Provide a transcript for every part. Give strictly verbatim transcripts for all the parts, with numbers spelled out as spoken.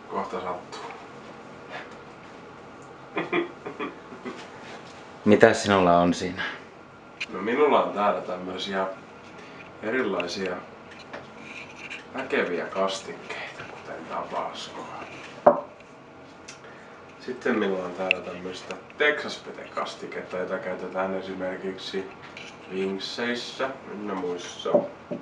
kohta sattuu. Mitä sinulla on siinä? No minulla on täällä tämmöisiä erilaisia väkeviä kastikkeita, kuten tabaskoa. Sitten minulla on täällä tämmöistä Texas Pete-kastiketta, jota käytetään esimerkiksi Wingseissä ynnä muissa.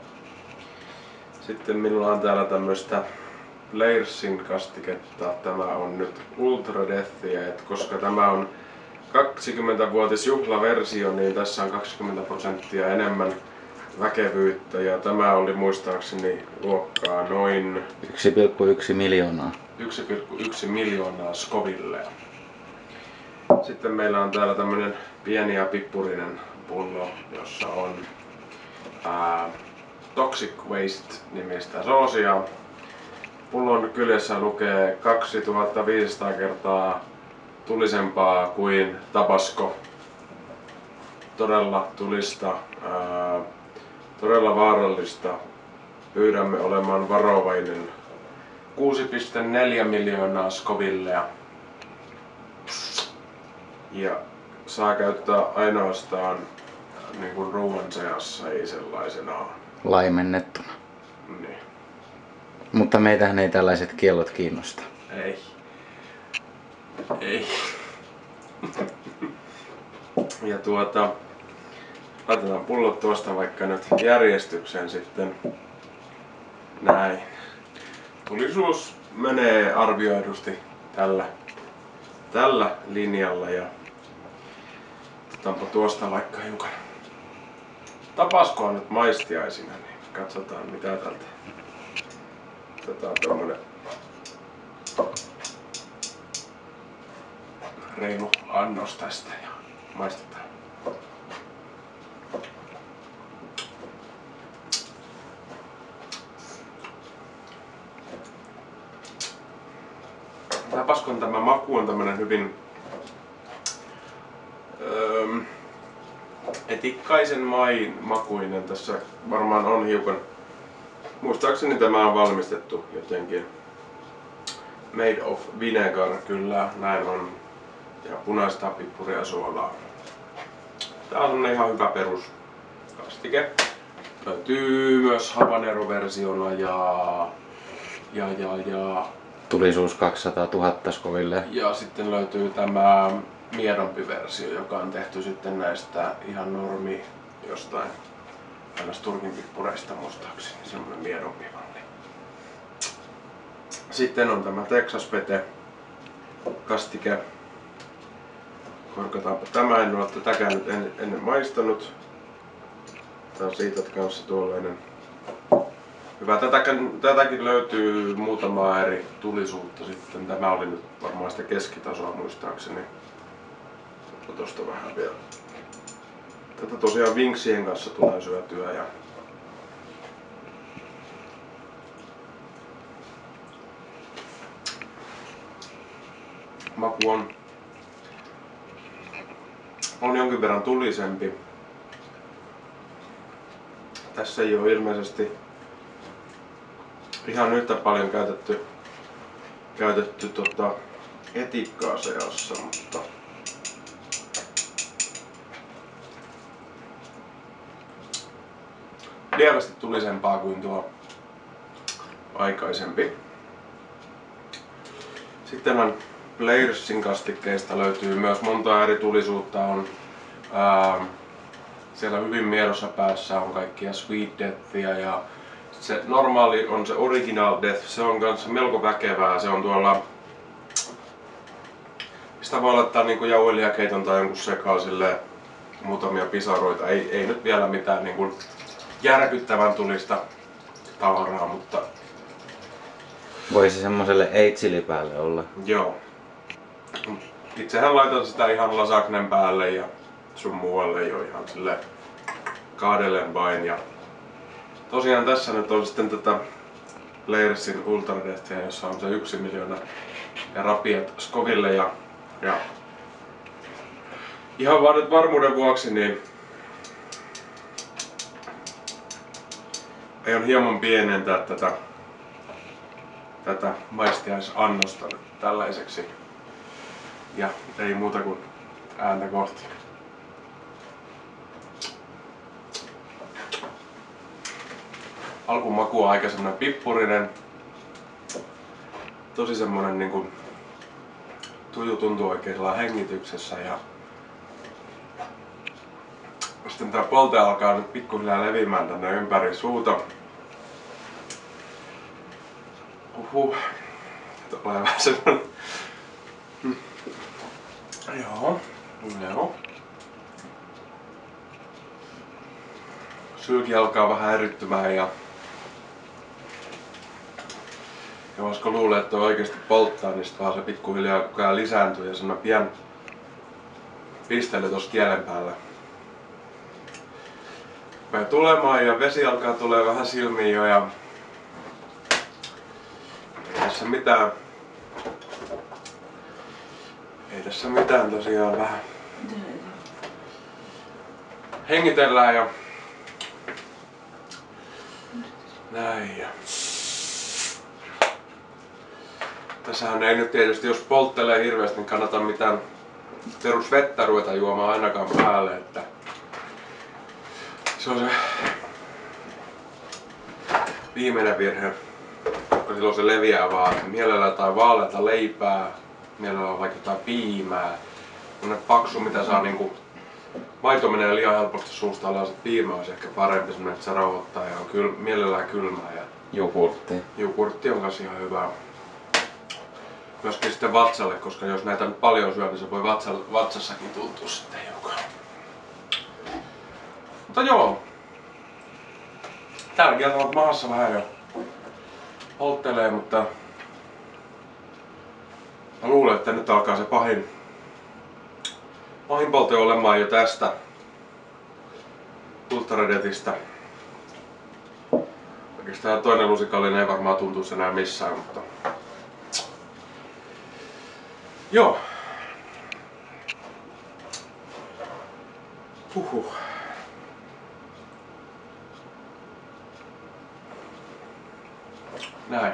Sitten minulla on täällä tämmöistä Blairsin kastiketta. Tämä on nyt Ultra Deathia, et koska tämä on kaksikymmenvuotisjuhlaversio, niin tässä on kaksikymmentä prosenttia enemmän väkevyyttä ja tämä oli muistaakseni luokkaa noin yksi pilkku yksi miljoonaa. yksi pilkku yksi miljoonaa Scovillea. Sitten meillä on täällä tämmönen pieni ja pippurinen pullo, jossa on ää, Toxic Waste nimistä soosia. Pullon kyljessä lukee kaksituhattaviisisataa kertaa tulisempaa kuin Tabasco. Todella tulista, ää, todella vaarallista. Pyydämme olemaan varovainen. kuusi pilkku neljä miljoonaa Scovillea. Ja saa käyttää ainoastaan niin kuin ruoan seassa, ei sellaisenaan. Laimennettuna. Niin. Mutta meitähän ei tällaiset kiellot kiinnosta. Ei. Ei. Ja tuota, laitetaan pullot tuosta vaikka nyt järjestykseen sitten. Näin. Tulisuus menee arvioidusti tällä, tällä linjalla ja otetaanpa tuosta vaikka hiukan Tabascoa nyt maistiaisina, niin katsotaan mitä tältä. Otetaan tommonen reilu annos tästä ja maistetaan. Tabaskon tämä maku on tämmönen hyvin öö, etikkaisen main makuinen. Tässä varmaan on hiukan, muistaakseni tämä on valmistettu jotenkin made of vinegar, kyllä näin on, ja punaista pippuria ja suolaa. Tää on ihan hyvä peruskastike. Löytyy myös habanero-versiona ja ja ja ja Tulisuus kaksisataatuhatta Scoville. Ja sitten löytyy tämä miedompi versio, joka on tehty sitten näistä ihan normi jostain aina turkin pippureista muistaakseni, semmonen miedompi malli. Sitten on tämä Texas Pete kastike. Korkataanpa tämä, en ole tätäkään nyt en, ennen maistanut. Tää on siitä kanssa tuollainen. Hyvä, tätäkin, tätäkin löytyy muutamaa eri tulisuutta sitten. Tämä oli nyt varmaan sitä keskitasoa muistaakseni. Tosta vähän vielä. Tätä tosiaan Wingsien kanssa tulee syötyä ja maku on, on jonkin verran tulisempi. Tässä ei ole ilmeisesti ihan yhtä paljon käytetty, käytetty tota etikkaa seassa, mutta lievästi tulisempaa kuin tuo aikaisempi. Sitten on Blairsin kastikkeista löytyy myös monta eri tulisuutta. On, ää, siellä hyvin miedossa päässä on kaikkia Sweet Deathia ja se normaali on se Original Death. Se on kanssa melko väkevää. Se on tuolla, sitä voi laittaa niinku jauhelijakeiton tai jonkun sekaan silleen muutamia pisaroita. Ei, ei nyt vielä mitään niinku järkyttävän tulista tavaraa, mutta voisi semmoselle ei-chili päälle olla. Joo. Itsehän laitan sitä ihan lasagnen päälle ja sun muualle jo ihan silleen kaadellen vain. Ja tosiaan tässä nyt on sitten tätä Blairsin Ultra Deathia, jossa on se yksi miljoona ja rapiat Scoville ja, ja ihan vaan nyt varmuuden vuoksi niin aion hieman pienentää tätä tätä maistiaisannosta nyt tällaiseksi. Ja ei muuta kuin ääntä kohti. Alkumaku on aika semmonen pippurinen. Tosi semmonen niinku tuju tuntuu oikein sellainen hengityksessä ja sitten tää polte alkaa nyt pikkuhiljaa levimään tänne ympäri suuta. Uhuh. Tulee vähän semmonen... Hmm. Joo. Joo. Sylki alkaa vähän eryttymään ja... Ja voisiko luulee, että oikeesti polttaa, niin sit vaan se pikkuhiljaa koko ajan lisääntyy ja semmonen pien pistely tossa kielen päällä. Rupeaa tulemaan ja vesi alkaa tulee vähän silmiin jo ja... Ei tässä mitään. Ei tässä mitään tosiaan vähän. Hengitellään ja... Näin ja... Tässähän ei nyt tietysti, jos polttelee hirveästi, niin kannata mitään perusvettä ruveta juomaan ainakaan päälle, että se on se viimeinen virhe, koska silloin se leviää vaan. Mielellään jotain vaaleata leipää, mielellään vaikka jotain piimää, semmonen paksu, mitä saa niinku, maito menee liian helposti suusta alas, että piimä olisi ehkä parempi, semmonen, että se rauhoittaa ja on kyl, mielellään kylmää. Ja Jogurtti. Jogurtti on kanssa ihan hyvä. Myöskin sitten vatsalle, koska jos näitä nyt paljon syö, niin se voi vatsalla, vatsassakin tuntua sitten hiukan. Mutta joo. Täällä kieltävät maassa vähän jo polttelee, mutta mä luulen, että nyt alkaa se pahin, pahin polte olemaan jo tästä ultraredetistä. Oikeastaan toinen lusikallinen ei varmaan tuntuisi enää missään, mutta joo. Huhhuh. Näin.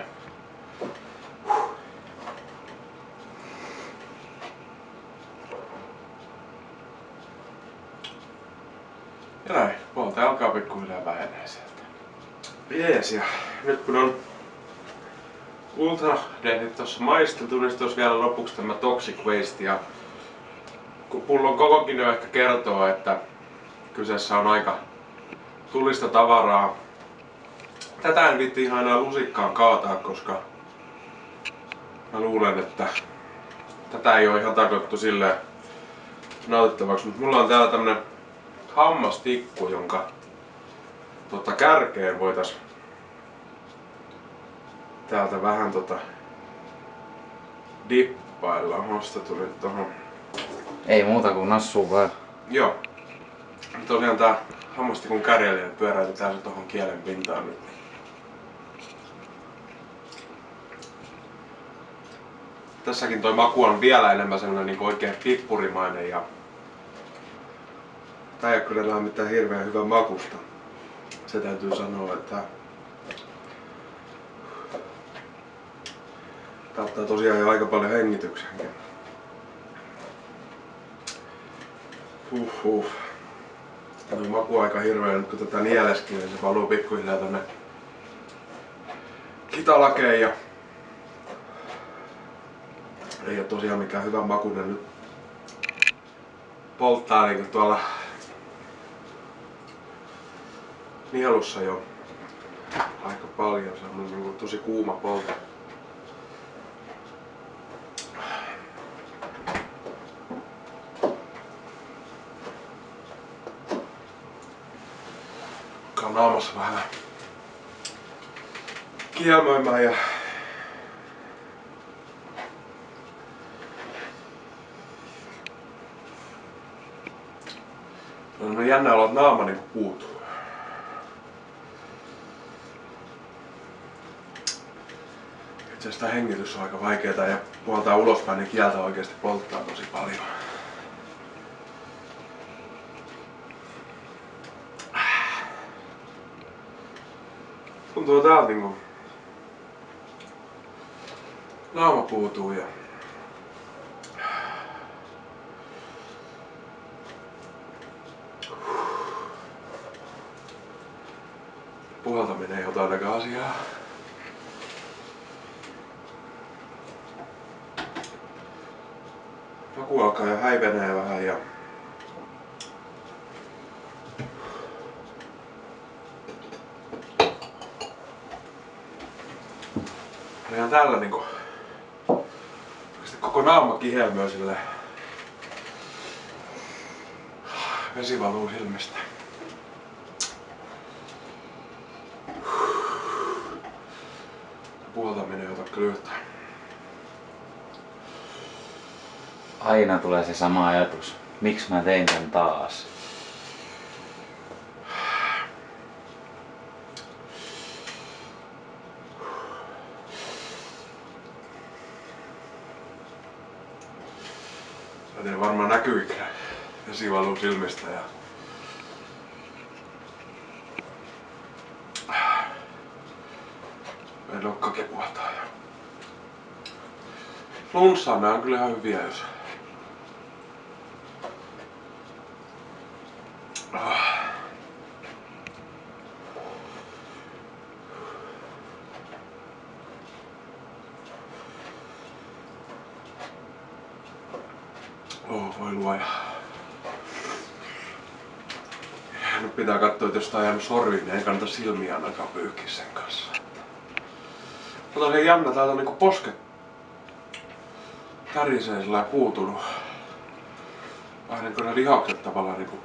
Ja näin. Polte alkaa pikkuhiljaa vähenee sieltä. Jees, ja nyt kun on ultradehdit tossa maisteltu, niin tossa vielä lopuksi tämä Toxic Waste. Ja kun pullon kokokin jo ehkä kertoo, että kyseessä on aika tulista tavaraa. Tätä en viitti ihan enää lusikkaan kaataa, koska mä luulen, että tätä ei ole ihan tarkoitettu silleen nautittavaksi. Mutta mulla on täällä tämmönen hammastikku, jonka tota, kärkeen voitais täältä vähän tota dippailla. Hosta tuli tohon. Ei muuta kuin nassuu vaan. Joo. Tosiaan tää hammastikun kärjellä pyöräytetään se tohon kielen pintaan nyt. Tässäkin toi maku on vielä enemmän sellainen niin oikein pippurimainen ja tää ei oo kyllä mitään hirveän hyvän makusta. Se täytyy sanoa, että tää ottaa tosiaan jo aika paljon hengityksenkin. Huhhuh. Tää on maku aika hirveä nyt kun tätä nieleskin, niin se valuu pikkuhiljaa tänne kitalakeen ja ei oo tosiaan mikään hyvä makuinen nyt polttaa niinku tuolla nielussa jo aika paljon. Se on niinku tosi kuuma polte. Alkaa naamassa vähän kielmöimään ja on jännä olla, että naama niinku puutuu. Itse asiassa hengitys on aika vaikeeta ja puoltaa ulospäin, niin kieltä oikeesti polttaa tosi paljon. Tuntuu täältä niinku naama puutuu ja puhaltaminen ei ota ainakaan asiaa. Maku alkaa jo häivenee vähän ja ihan tällä niinku koko naama kihelmöi sille. Vesi valuu silmistä. Puhaltaminen ei ota kyllä yhtään. Aina tulee se sama ajatus. Miksi mä tein tän taas? Mä tiedän varmaan näkyykö vesi valuu silmistä ja meidän nokkakin puhaltaa. Flunssaan nää on kyllä ihan hyviä, jos oh, voi luoja. Nyt pitää katsoa, että jos tää on jäänyt sorviin, niin ei kannata silmiä ainakaan pyyhkiä sen kanssa. Mutta on jännä, täältä on niinku posket tärisee sillä puutunut. Vähän niinku ne lihakset tavallaan niinku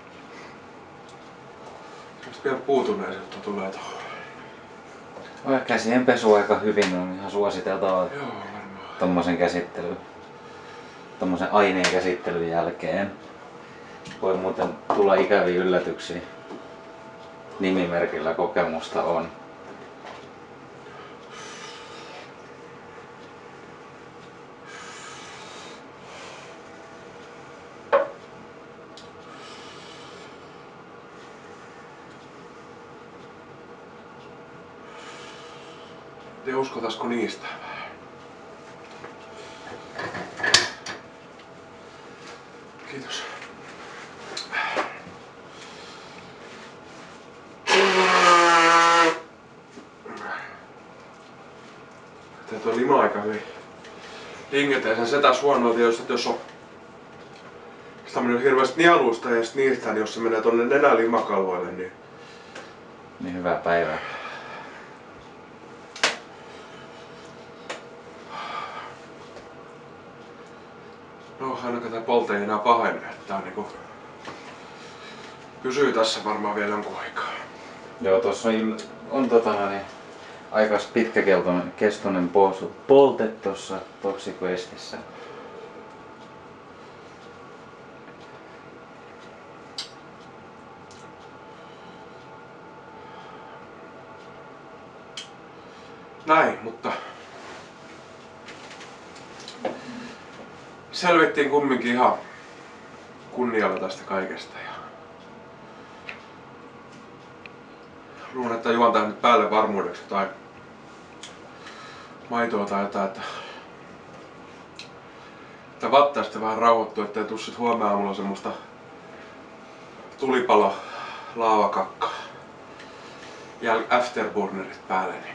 semmoset vielä puutuneisuutta tulee tohon. Oi, käsien pesu aika hyvin on ihan suositeltavaa. Joo, varmaan. Tommosen käsittely. Tommosen aineen käsittelyn jälkeen. Voi muuten tulla ikäviä yllätyksiä. Nimimerkillä kokemusta on. Te uskotasko niistä? Kiitos. Tää tuo lima aika hyvin hingetee sen setäs huonoa tietysti, että jos on sitä menee hirveästi nieluista ja sit niistä, niin jos se menee tonne nenälimakalvoille, niin Niin hyvää päivää. no ainakaan tää polte ei enää pahene, että tää on niinku pysyy tässä varmaan vielä jonkun aikaa. Joo, tossa on, on tota, niin, aika pitkäkestoinen kestoinen posu, polte tossa Toxic Wastessa. Näin, mutta selvittiin kumminkin ihan kunnialla tästä kaikesta. Ja luulen, että juon tähän nyt päälle varmuudeksi jotain maitoa tai jotain, että, että vatta sitten vähän rauhoittuu, ettei tuu sit huomenna aamulla semmoista tulipalo laavakakkaa ja afterburnerit päälle. Niin.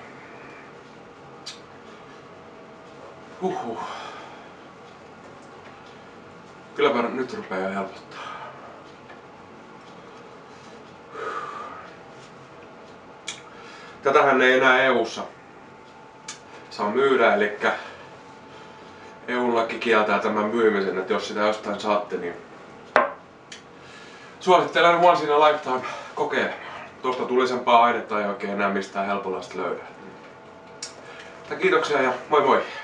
Huhhuh. Kylläpä nyt rupeaa jo helpottaa. Tätähän ei enää E U:ssa saa myydä, eli E U-laki kieltää tämän myymisen, että jos sitä jostain saatte, niin suosittelen once in a lifetime kokeilemaan. Tuosta tulisempaa ainetta ei oikein enää mistään helpolla löydä. Kiitoksia ja moi moi!